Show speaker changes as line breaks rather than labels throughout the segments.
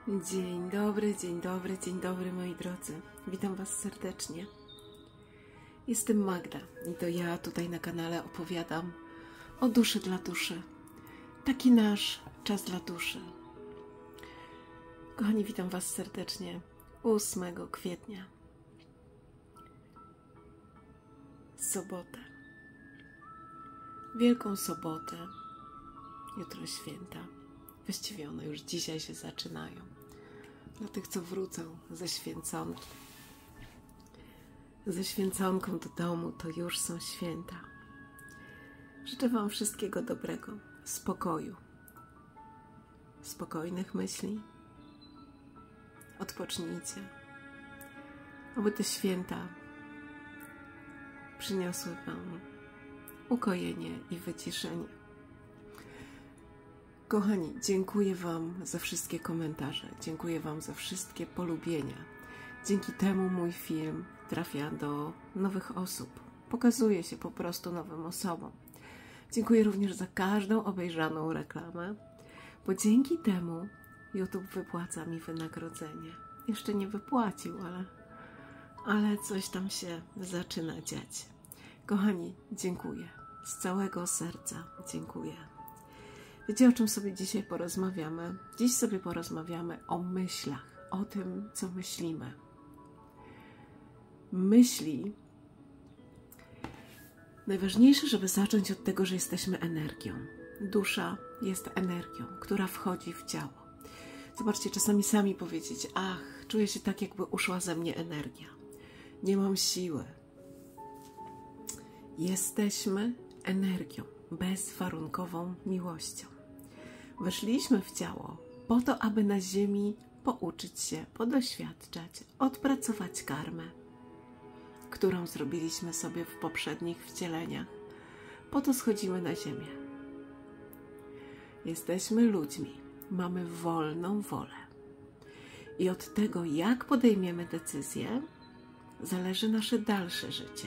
Dzień dobry, dzień dobry, dzień dobry moi drodzy. Witam Was serdecznie. Jestem Magda i to ja tutaj na kanale opowiadam o duszy dla duszy. Taki nasz czas dla duszy. Kochani, witam Was serdecznie 8 kwietnia. Sobotę. Wielką sobotę. Jutro święta. Właściwie one już dzisiaj się zaczynają. Dla tych, co wrócą ze święconką do domu, to już są święta. Życzę Wam wszystkiego dobrego, spokoju, spokojnych myśli. Odpocznijcie, aby te święta przyniosły Wam ukojenie i wyciszenie. Kochani, dziękuję Wam za wszystkie komentarze, dziękuję Wam za wszystkie polubienia. Dzięki temu mój film trafia do nowych osób, pokazuje się po prostu nowym osobom. Dziękuję również za każdą obejrzaną reklamę, bo dzięki temu YouTube wypłaca mi wynagrodzenie. Jeszcze nie wypłacił, ale coś tam się zaczyna dziać. Kochani, dziękuję. Z całego serca dziękuję. Wiecie, o czym sobie dzisiaj porozmawiamy? Dziś sobie porozmawiamy o myślach, o tym, co myślimy. Myśli. Najważniejsze, żeby zacząć od tego, że jesteśmy energią. Dusza jest energią, która wchodzi w ciało. Zobaczcie, czasami sami powiedzieć: ach, czuję się tak, jakby uszła ze mnie energia. Nie mam siły. Jesteśmy energią, bezwarunkową miłością. Weszliśmy w ciało po to, aby na ziemi pouczyć się, podoświadczać, odpracować karmę, którą zrobiliśmy sobie w poprzednich wcieleniach. Po to schodzimy na ziemię. Jesteśmy ludźmi, mamy wolną wolę. I od tego, jak podejmiemy decyzję, zależy nasze dalsze życie.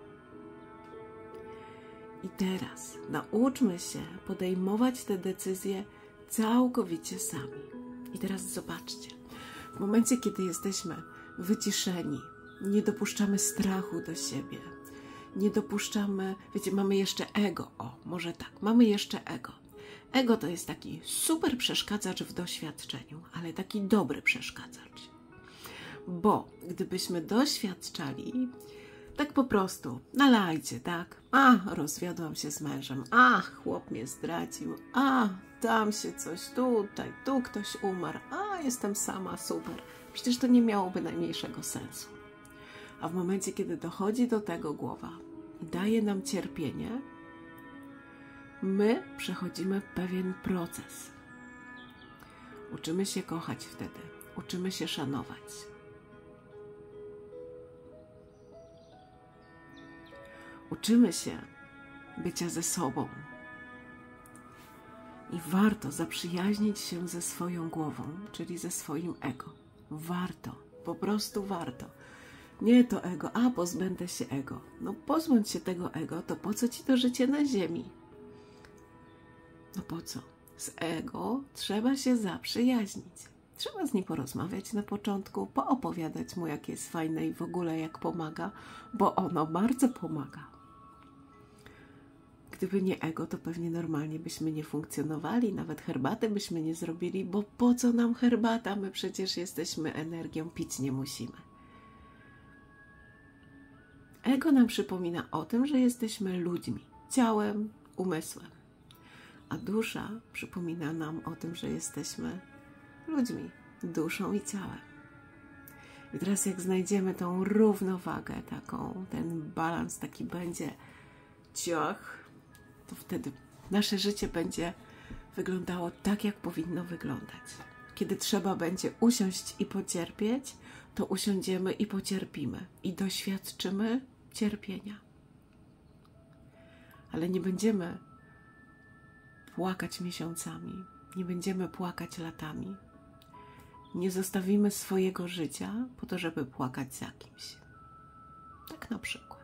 I teraz nauczmy się podejmować te decyzje całkowicie sami. I teraz zobaczcie, w momencie, kiedy jesteśmy wyciszeni, nie dopuszczamy strachu do siebie, nie dopuszczamy, wiecie, mamy jeszcze ego, może tak, mamy jeszcze ego. Ego to jest taki super przeszkadzacz w doświadczeniu, ale taki dobry przeszkadzacz. Bo gdybyśmy doświadczali tak po prostu, na lajcie, tak? Rozwiodłam się z mężem, chłop mnie zdradził, tam się coś, tutaj, tu ktoś umarł, jestem sama, super. Przecież to nie miałoby najmniejszego sensu. A w momencie, kiedy dochodzi do tego głowa i daje nam cierpienie, my przechodzimy pewien proces. Uczymy się kochać wtedy, uczymy się szanować. Uczymy się bycia ze sobą. I warto zaprzyjaźnić się ze swoją głową, czyli ze swoim ego. Warto, po prostu warto. Nie to ego, pozbędę się ego. No pozbądź się tego ego, to po co ci to życie na ziemi? No po co? Z ego trzeba się zaprzyjaźnić. Trzeba z nim porozmawiać na początku, poopowiadać mu, jak jest fajne i w ogóle jak pomaga, bo ono bardzo pomaga. Gdyby nie ego, to pewnie normalnie byśmy nie funkcjonowali, nawet herbaty byśmy nie zrobili, bo po co nam herbata? My przecież jesteśmy energią, pić nie musimy. Ego nam przypomina o tym, że jesteśmy ludźmi, ciałem, umysłem. A dusza przypomina nam o tym, że jesteśmy ludźmi, duszą i ciałem. I teraz jak znajdziemy tą równowagę, ten balans taki będzie ciach, to wtedy nasze życie będzie wyglądało tak, jak powinno wyglądać. Kiedy trzeba będzie usiąść i pocierpieć, to usiądziemy i pocierpimy. I doświadczymy cierpienia. Ale nie będziemy płakać miesiącami, nie będziemy płakać latami. Nie zostawimy swojego życia po to, żeby płakać za kimś. Tak na przykład.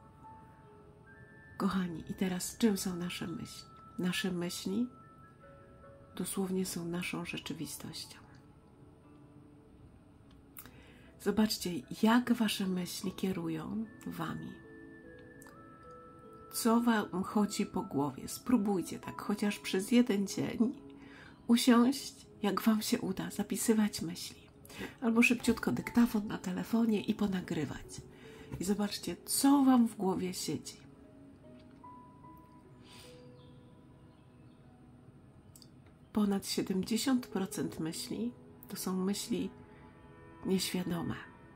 Kochani, i teraz czym są nasze myśli? Nasze myśli dosłownie są naszą rzeczywistością. Zobaczcie, jak wasze myśli kierują wami. Co wam chodzi po głowie? Spróbujcie tak chociaż przez jeden dzień usiąść, jak wam się uda, zapisywać myśli. Albo szybciutko dyktafon na telefonie i ponagrywać. I zobaczcie, co wam w głowie siedzi. Ponad 70% myśli to są myśli nieświadome.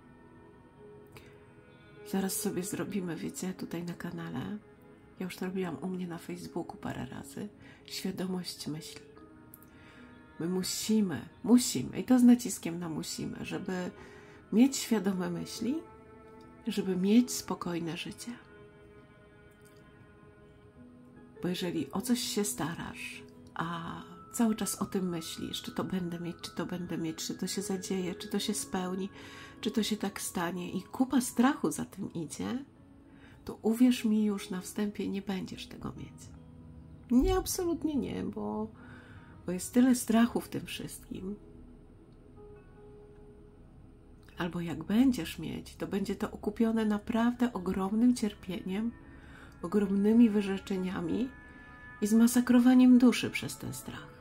Zaraz sobie zrobimy, wiecie, tutaj na kanale, ja już to robiłam u mnie na Facebooku parę razy, świadomość myśli. My musimy, i to z naciskiem na musimy, żeby mieć świadome myśli, żeby mieć spokojne życie. Bo jeżeli o coś się starasz, a cały czas o tym myślisz, czy to będę mieć, czy to będę mieć, czy to się zadzieje, czy to się spełni, czy to się tak stanie i kupa strachu za tym idzie, to uwierz mi, już na wstępie nie będziesz tego mieć. Nie, absolutnie nie, bo jest tyle strachu w tym wszystkim. Albo jak będziesz mieć, to będzie to okupione naprawdę ogromnym cierpieniem, ogromnymi wyrzeczeniami i zmasakrowaniem duszy przez ten strach.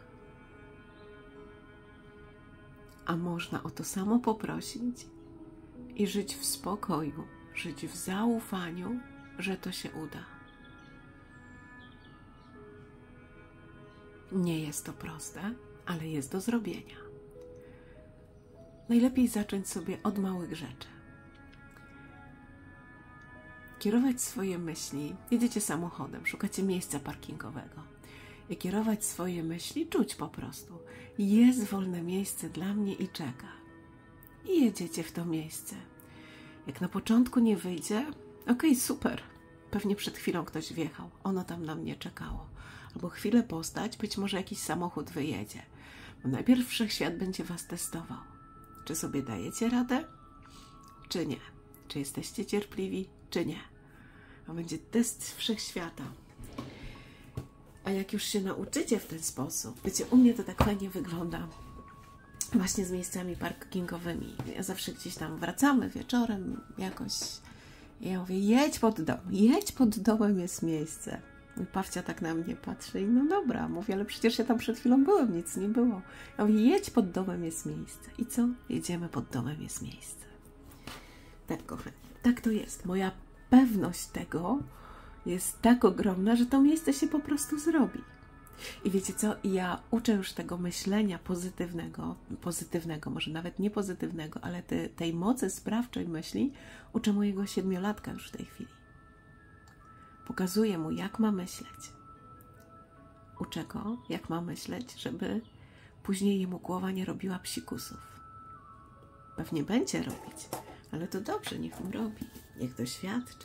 A można o to samo poprosić i żyć w spokoju, żyć w zaufaniu, że to się uda. Nie jest to proste, ale jest do zrobienia. Najlepiej zacząć sobie od małych rzeczy. Kierować swoje myśli, jedziecie samochodem, szukacie miejsca parkingowego i kierować swoje myśli, czuć po prostu. Jest wolne miejsce dla mnie i czeka. I jedziecie w to miejsce. Jak na początku nie wyjdzie, okej, super. Pewnie przed chwilą ktoś wjechał, ono tam na mnie czekało. Albo chwilę postać, być może jakiś samochód wyjedzie. Bo najpierw wszechświat będzie was testował. Czy sobie dajecie radę, czy nie? Czy jesteście cierpliwi, czy nie? A będzie test wszechświata. A jak już się nauczycie w ten sposób, wiecie, u mnie to tak fajnie wygląda właśnie z miejscami parkingowymi. Ja zawsze gdzieś tam wracamy wieczorem jakoś. Ja mówię, jedź pod domem jest miejsce. I Pawcia tak na mnie patrzy i no dobra, mówię, ale przecież ja tam przed chwilą byłem, nic nie było. Ja mówię, jedź pod domem jest miejsce. I co? Jedziemy pod domem jest miejsce. Tak, kochani, tak to jest. Moja pewność tego jest tak ogromna, że to miejsce się po prostu zrobi. I wiecie co? Ja uczę już tego myślenia pozytywnego, może nawet nie pozytywnego, ale tej mocy sprawczej myśli uczę mojego 7-latka już w tej chwili. Pokazuję mu, jak ma myśleć. Uczę go, jak ma myśleć, żeby później jemu głowa nie robiła psikusów. Pewnie będzie robić, ale to dobrze, niech mu robi, niech doświadcza.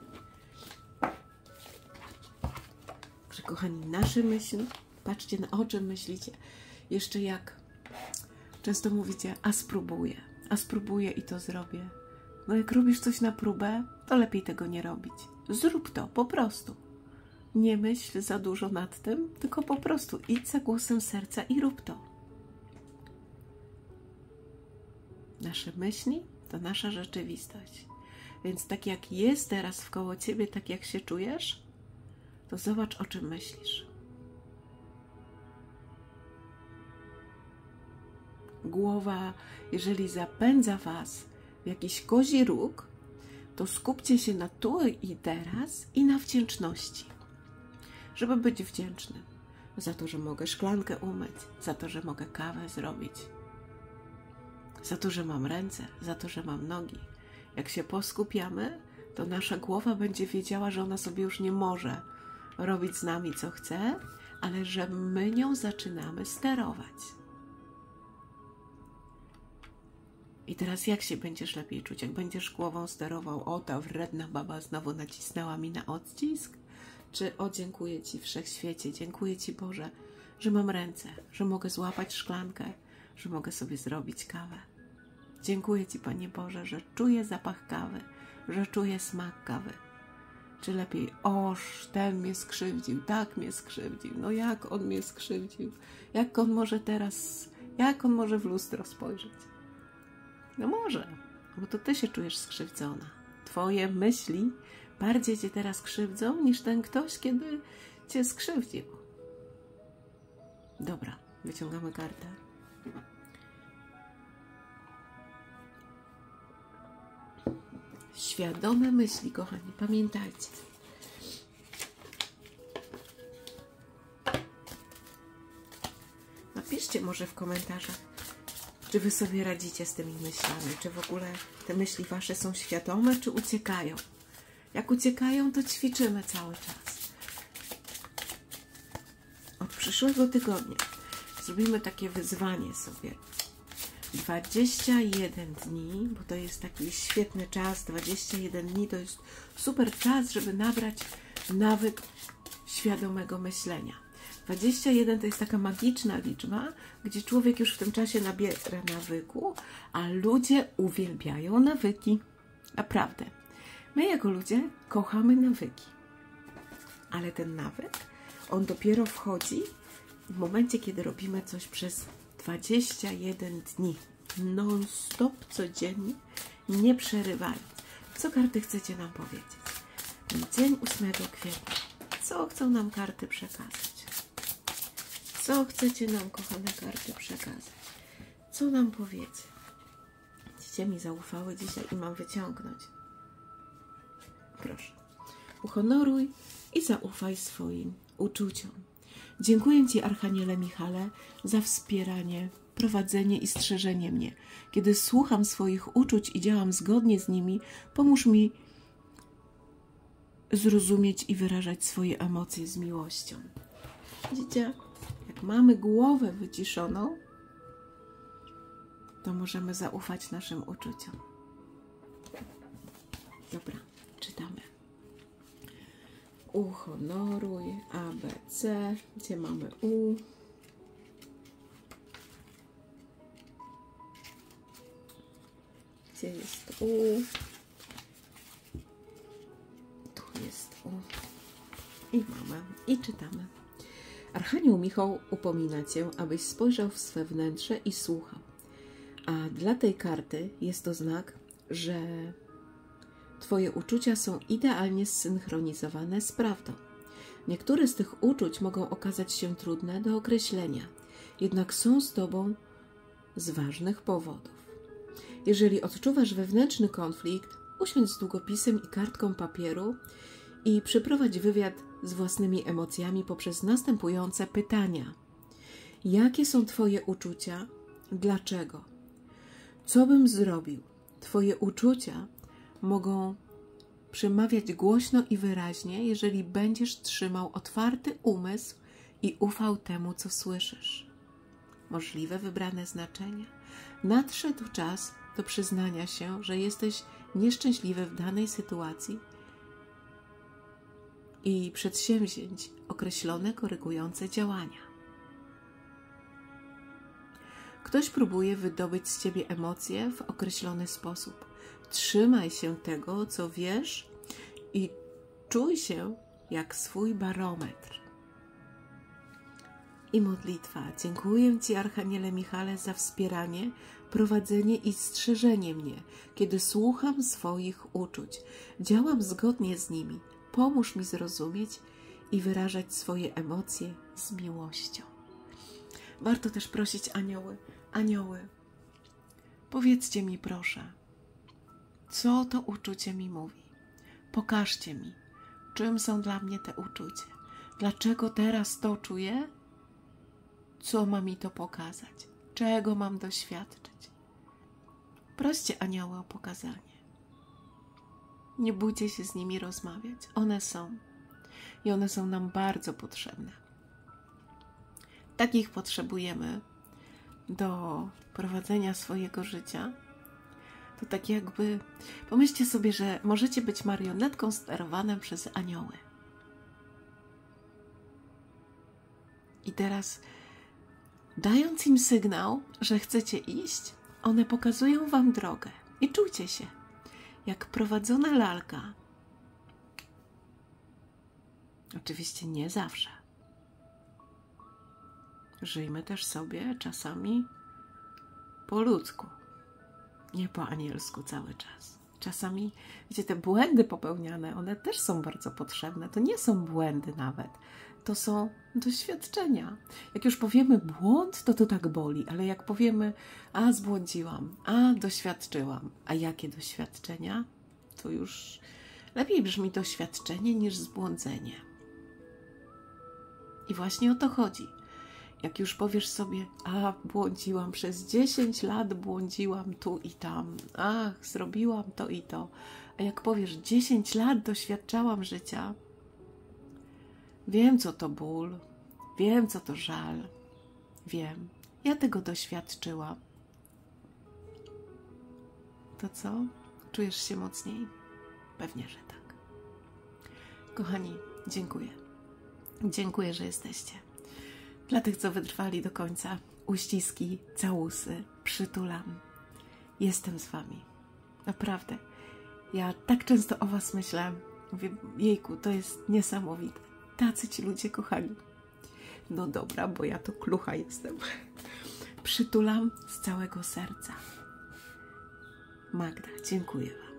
Że kochani, nasze myśli, patrzcie, o czym myślicie. Jeszcze jak często mówicie, a spróbuję i to zrobię. No jak robisz coś na próbę, to lepiej tego nie robić. Zrób to, po prostu. Nie myśl za dużo nad tym, tylko po prostu idź za głosem serca i rób to. Nasze myśli to nasza rzeczywistość. Więc tak jak jest teraz wkoło ciebie, tak jak się czujesz, to zobacz, o czym myślisz. Głowa, jeżeli zapędza was w jakiś kozi róg, to skupcie się na tu i teraz i na wdzięczności. Żeby być wdzięcznym za to, że mogę szklankę umyć, za to, że mogę kawę zrobić, za to, że mam ręce, za to, że mam nogi. Jak się poskupiamy, to nasza głowa będzie wiedziała, że ona sobie już nie może robić z nami, co chce, ale że my nią zaczynamy sterować. I teraz jak się będziesz lepiej czuć? Jak będziesz głową sterował, o, ta wredna baba znowu nacisnęła mi na odcisk? Czy o, dziękuję Ci Wszechświecie, dziękuję Ci Boże, że mam ręce, że mogę złapać szklankę, że mogę sobie zrobić kawę. Dziękuję Ci, Panie Boże, że czuję zapach kawy, że czuję smak kawy. Czy lepiej, oż, ten mnie skrzywdził, tak mnie skrzywdził, no jak on mnie skrzywdził, jak on może w lustro spojrzeć? No może, bo to ty się czujesz skrzywdzona. Twoje myśli bardziej cię teraz krzywdzą niż ten ktoś, kiedy cię skrzywdził. Dobra, wyciągamy kartę. Świadome myśli, kochani, pamiętajcie. Napiszcie może w komentarzach, czy wy sobie radzicie z tymi myślami, czy w ogóle te myśli wasze są świadome, czy uciekają. Jak uciekają, to ćwiczymy cały czas. Od przyszłego tygodnia zrobimy takie wyzwanie sobie. 21 dni, bo to jest taki świetny czas, 21 dni to jest super czas, żeby nabrać nawyk świadomego myślenia. 21 to jest taka magiczna liczba, gdzie człowiek już w tym czasie nabiera nawyku, a ludzie uwielbiają nawyki. Naprawdę. My jako ludzie kochamy nawyki. Ale ten nawyk, on dopiero wchodzi w momencie, kiedy robimy coś przez 21 dni. Non-stop, codziennie, nie przerywając. Co karty chcecie nam powiedzieć? Ten dzień 8 kwietnia. Co chcą nam karty przekazać? Co chcecie nam, kochane karty, przekazać? Co nam powiecie? Dziecię mi zaufały dzisiaj i mam wyciągnąć. Proszę. Uhonoruj i zaufaj swoim uczuciom. Dziękuję Ci, Archaniele Michale, za wspieranie, prowadzenie i strzeżenie mnie. Kiedy słucham swoich uczuć i działam zgodnie z nimi, pomóż mi zrozumieć i wyrażać swoje emocje z miłością. Widzicie, jak mamy głowę wyciszoną, to możemy zaufać naszym uczuciom. Dobra, czytamy. Uhonoruj, A, B, C. Gdzie mamy U? Gdzie jest U? Tu jest U. I mamy. I czytamy. Archanioł Michał upomina Cię, abyś spojrzał w swe wnętrze i słuchał. A dla tej karty jest to znak, że Twoje uczucia są idealnie zsynchronizowane z prawdą. Niektóre z tych uczuć mogą okazać się trudne do określenia, jednak są z Tobą z ważnych powodów. Jeżeli odczuwasz wewnętrzny konflikt, usiądź z długopisem i kartką papieru i przeprowadź wywiad z własnymi emocjami poprzez następujące pytania. Jakie są Twoje uczucia? Dlaczego? Co bym zrobił? Twoje uczucia mogą przemawiać głośno i wyraźnie, jeżeli będziesz trzymał otwarty umysł i ufał temu, co słyszysz. Możliwe wybrane znaczenia. Nadszedł czas do przyznania się, że jesteś nieszczęśliwy w danej sytuacji i przedsięwziąć określone korygujące działania. Ktoś próbuje wydobyć z Ciebie emocje w określony sposób. Trzymaj się tego, co wiesz i czuj się jak swój barometr. I modlitwa. Dziękuję Ci, Archaniele Michale, za wspieranie, prowadzenie i strzeżenie mnie, kiedy słucham swoich uczuć. Działam zgodnie z nimi. Pomóż mi zrozumieć i wyrażać swoje emocje z miłością. Warto też prosić anioły. Anioły, powiedzcie mi proszę, co to uczucie mi mówi. Pokażcie mi, czym są dla mnie te uczucia. Dlaczego teraz to czuję? Co ma mi to pokazać? Czego mam doświadczyć? Proście anioły o pokazanie. Nie bójcie się z nimi rozmawiać. One są. I one są nam bardzo potrzebne. Takich potrzebujemy do prowadzenia swojego życia. To tak jakby, pomyślcie sobie, że możecie być marionetką sterowaną przez anioły. I teraz, dając im sygnał, że chcecie iść, one pokazują wam drogę. I czujcie się jak prowadzona lalka. Oczywiście nie zawsze. Żyjmy też sobie czasami po ludzku. nie po anielsku cały czas. Czasami, wiecie, te błędy popełniane, one też są bardzo potrzebne. To nie są błędy nawet. To są doświadczenia. Jak już powiemy błąd, to tak boli, ale jak powiemy, a zbłądziłam, a doświadczyłam, a jakie doświadczenia, to już lepiej brzmi doświadczenie niż zbłądzenie. I właśnie o to chodzi. Jak już powiesz sobie, a błądziłam przez 10 lat, błądziłam tu i tam, ach, zrobiłam to i to. A jak powiesz, 10 lat doświadczałam życia, wiem, co to ból, wiem, co to żal, wiem, ja tego doświadczyłam. To co? Czujesz się mocniej? Pewnie, że tak. Kochani, dziękuję. Dziękuję, że jesteście. Dla tych, co wytrwali do końca, uściski, całusy, przytulam. Jestem z wami. Naprawdę. Ja tak często o was myślę. Mówię, jejku, to jest niesamowite. Tacy ci ludzie kochani. No dobra, bo ja to klucha jestem. Przytulam z całego serca. Magda, dziękuję wam.